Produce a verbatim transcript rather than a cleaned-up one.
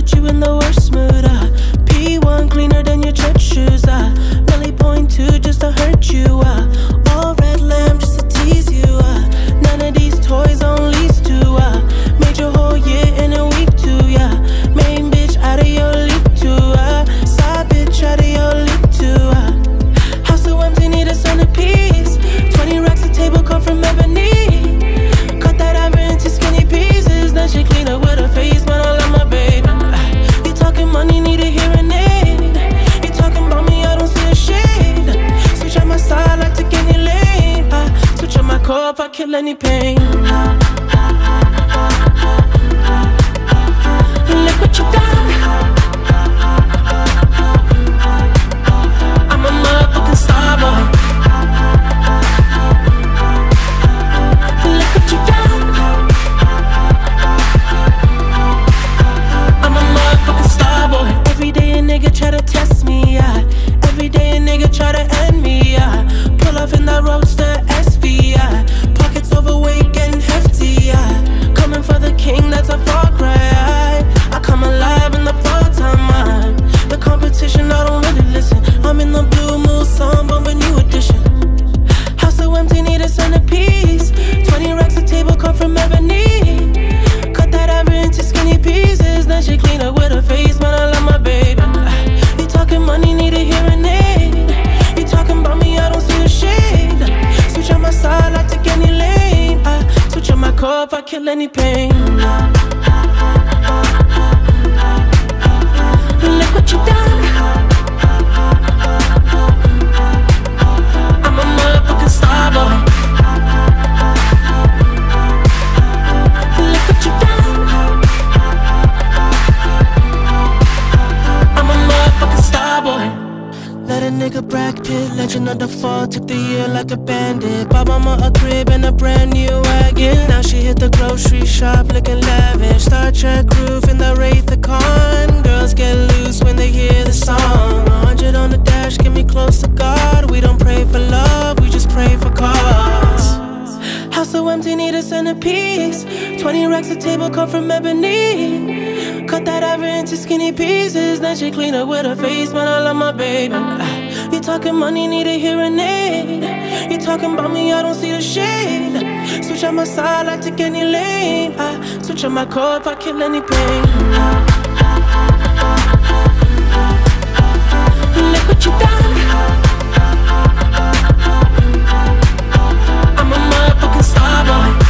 put you in the worst mood. Uh. P one cleaner than your church shoes. Uh. Milli point two just to hurt you. Uh. All red lamb just to tease you. Uh. None of these toys on lease too. Uh. Made your whole year in a week too. Yeah. Main bitch out of your league too. Uh. Side bitch out of your league too. Uh. House so empty, need a centerpiece. Twenty racks a table come from ebony. Cut that ivory into skinny pieces. Then she clean up with her face, man, I love my baby. Uh. You talking money, need a hearing aid. You talking about me, I don't see a shade. Switch on my side, I take any lane. Uh. Switch on my core if I kill any pain. Look what you done. I'm a motherfucking star boy. Look what you done. I'm a motherfucking star boy. Every day a nigga try to test me, yeah. Every day a nigga try to end me, yeah. Pull off in that roadster S V, yeah. Pockets overweight getting hefty, yeah. Coming for the king, that's a far cry. I come alive in the fall time, man. The competition, I don't really listen. I'm in the blue mood, song, bumping new edition. House so empty, need a centerpiece. Twenty racks a table come from ebony. Cut that ivory into skinny pieces. Then she clean up with her face, man, I love my baby. You talking money, need a hearing aid. You talking about me, I don't see a shade. Switch on my side, I take any lane. I switch on my core if I kill any pain. Look what you done. I'm a motherfucking star boy. Look what you done. I'm a motherfucking star boy. Let a nigga Brad Pitt, legend of the fall, took the year like a bandit. Bought mama a crib and a brand new wagon. Now she hit the grocery shop looking lavish. Star Trek roof in the Wraith the Con. Girls get loose when they hear the song. A hundred on the dash, get me close to God. We don't pray for love, we just pray for cause. House so empty, need a centerpiece. Twenty racks a table come from ebony. Cut that ivory into skinny pieces. Then she clean up with her face, man, I love my baby. You talking money, need a hearing aid. You talking about me, I don't see the shade. Switch on my side, I take any lane. I switch on my core if I kill any pain. Look what you done. I'm a motherfucking star boy.